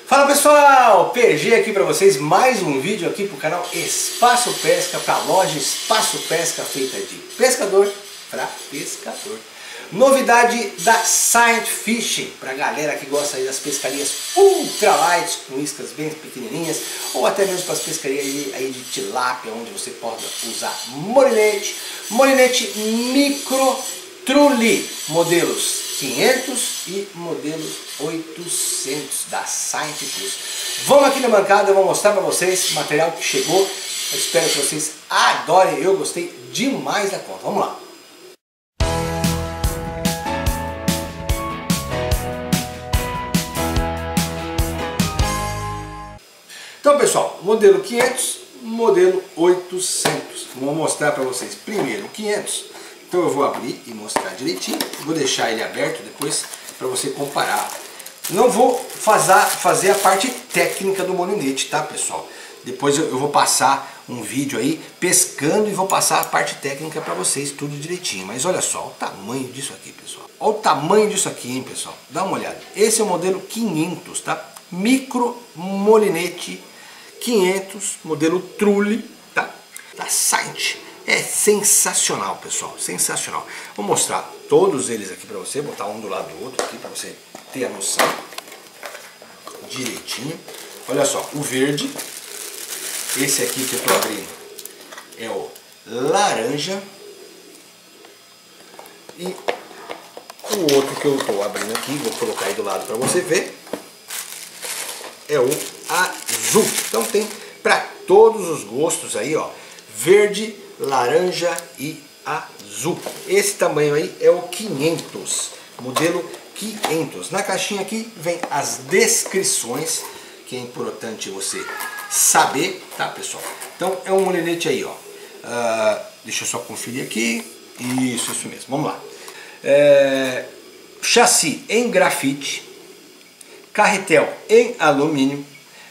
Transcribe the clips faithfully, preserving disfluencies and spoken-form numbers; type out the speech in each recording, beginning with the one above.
Fala pessoal, P G aqui para vocês, mais um vídeo aqui para o canal Espaço Pesca, para a loja Espaço Pesca, feita de pescador para pescador. Novidade da Scient Fishing, para a galera que gosta aí das pescarias ultralight, com iscas bem pequenininhas, ou até mesmo para as pescarias aí, aí de tilápia, onde você pode usar molinete, molinete micro trulli, modelos quinhentos e modelos oitocentos da Scient Plus. Vamos aqui na bancada, eu vou mostrar para vocês o material que chegou. Eu espero que vocês adorem, eu gostei demais da conta. Vamos lá. Então pessoal, modelo quinhentos, modelo oitocentos. Vou mostrar para vocês primeiro o quinhentos. Então eu vou abrir e mostrar direitinho. Vou deixar ele aberto depois para você comparar. Não vou fazer, fazer a parte técnica do molinete, tá pessoal? Depois eu, eu vou passar um vídeo aí pescando e vou passar a parte técnica para vocês, tudo direitinho. Mas olha só o tamanho disso aqui, pessoal. Olha o tamanho disso aqui, hein, pessoal? Dá uma olhada. Esse é o modelo quinhentos, tá? Micro molinete quinhentos, modelo trulli, tá? Da Scient. É sensacional, pessoal, sensacional. Vou mostrar todos eles aqui para você, botar um do lado do outro aqui para você ter a noção direitinho. Olha só, o verde, esse aqui que eu estou abrindo é o laranja e o outro que eu estou abrindo aqui, vou colocar aí do lado para você ver, é o azul. Então tem para todos os gostos aí, ó, verde, laranja e azul. Esse tamanho aí é o quinhentos, modelo quinhentos. Na caixinha aqui vem as descrições, que é importante você saber, tá pessoal? Então é um molinete aí, ó. Uh, deixa eu só conferir aqui. Isso, isso mesmo. Vamos lá. É, chassi em grafite, carretel em alumínio,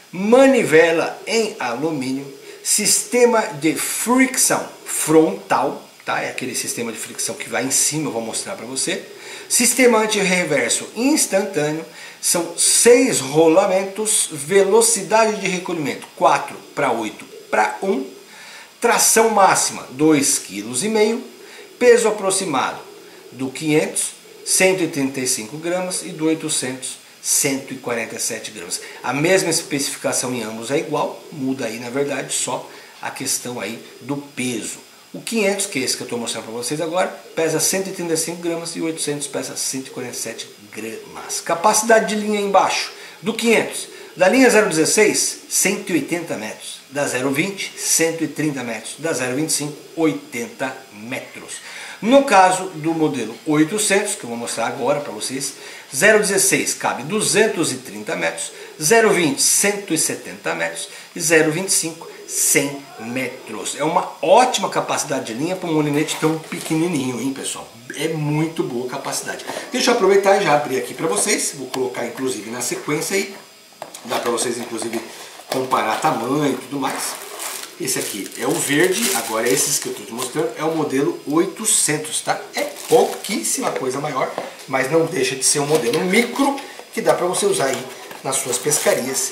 manivela em alumínio, sistema de fricção frontal, tá? É aquele sistema de fricção que vai em cima, eu vou mostrar para você. Sistema anti-reverso instantâneo, são seis rolamentos, velocidade de recolhimento quatro para oito para um, tração máxima dois vírgula cinco quilos, peso aproximado do quinhentos, cento e trinta e cinco gramas e do oitocentos, cento e quarenta e sete gramas. A mesma especificação em ambos é igual, muda aí na verdade só a questão aí do peso. O quinhentos, que é esse que eu estou mostrando para vocês agora, pesa cento e trinta e cinco gramas e o oitocentos pesa cento e quarenta e sete gramas. Capacidade de linha embaixo do quinhentos, da linha zero dezesseis, cento e oitenta metros, da zero vinte, cento e trinta metros, da zero vinte e cinco, oitenta metros. No caso do modelo oitocentos, que eu vou mostrar agora para vocês, zero dezesseis cabe duzentos e trinta metros, zero vinte, cento e setenta metros e zero vinte e cinco, cem metros. É uma ótima capacidade de linha para um molinete tão pequenininho, hein, pessoal? É muito boa a capacidade. Deixa eu aproveitar e já abrir aqui para vocês. Vou colocar inclusive na sequência aí. Dá para vocês inclusive comparar tamanho e tudo mais. Esse aqui é o verde, agora esses que eu estou te mostrando é o modelo oitocentos, tá? É pouquíssima coisa maior, mas não deixa de ser um modelo micro que dá para você usar aí nas suas pescarias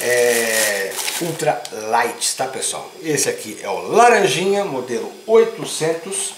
é, ultra light, tá pessoal? Esse aqui é o laranjinha, modelo oitocentos.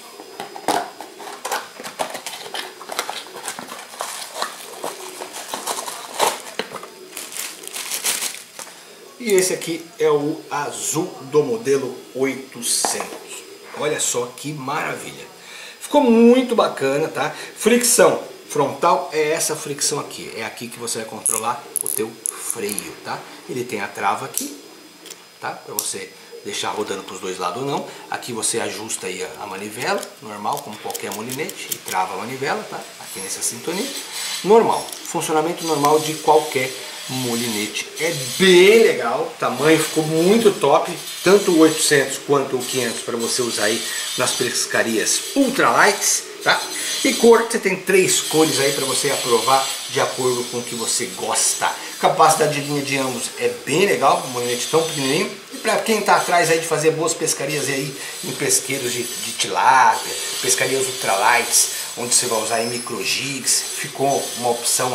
E esse aqui é o azul do modelo oitocentos. Olha só que maravilha. Ficou muito bacana, tá? Fricção frontal é essa fricção aqui. É aqui que você vai controlar o teu freio, tá? Ele tem a trava aqui, tá? Para você deixar rodando para os dois lados ou não. Aqui você ajusta aí a manivela, normal, como qualquer molinete, e trava a manivela, tá? Aqui nessa sintonia. Normal, funcionamento normal de qualquer molinete. É bem legal, o tamanho ficou muito top, tanto o oitocentos quanto o quinhentos para você usar aí nas pescarias ultralights, tá? E cor, você tem três cores aí para você aprovar de acordo com o que você gosta. Capacidade de linha de ambos é bem legal, um molinete tão pequenininho. E para quem está atrás aí de fazer boas pescarias aí em pesqueiros de, de tilápia, pescarias ultralights, onde você vai usar em micro jigs, ficou uma opção aí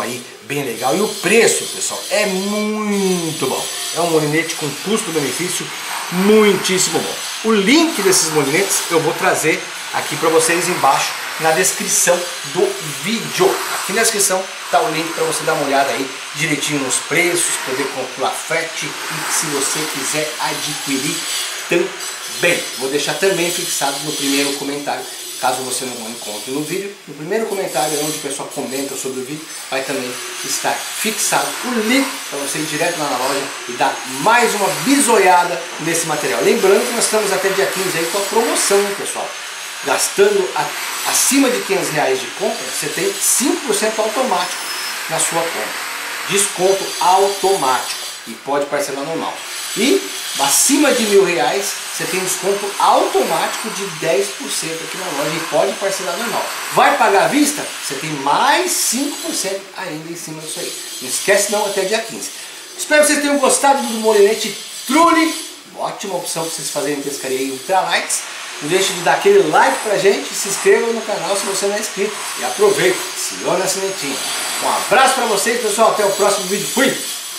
bem legal. E o preço, pessoal, é muito bom. É um molinete com custo-benefício muitíssimo bom. O link desses molinetes eu vou trazer aqui para vocês embaixo na descrição do vídeo. Aqui na descrição tá o link para você dar uma olhada aí direitinho nos preços, poder calcular frete e se você quiser adquirir também. Vou deixar também fixado no primeiro comentário, caso você não encontre no vídeo. No primeiro comentário, onde o pessoal comenta sobre o vídeo, vai também estar fixado o link para você ir direto lá na loja e dar mais uma bisoiada nesse material. Lembrando que nós estamos até dia quinze aí com a promoção, hein, pessoal. Gastando a, acima de quinhentos reais de compra, você tem cinco por cento automático na sua compra. Desconto automático e pode parcelar normal. E acima de mil reais, você tem desconto automático de dez por cento aqui na loja e pode parcelar normal. Vai pagar à vista? Você tem mais cinco por cento ainda em cima disso aí. Não esquece não, até dia quinze. Espero que vocês tenham gostado do molinete Trulli. Ótima opção para vocês fazerem pescaria em ultralights. Não deixe de dar aquele like pra gente, se inscreva no canal se você não é inscrito. E aproveita, acione a sinetinha. Um abraço pra vocês, pessoal. Até o próximo vídeo. Fui!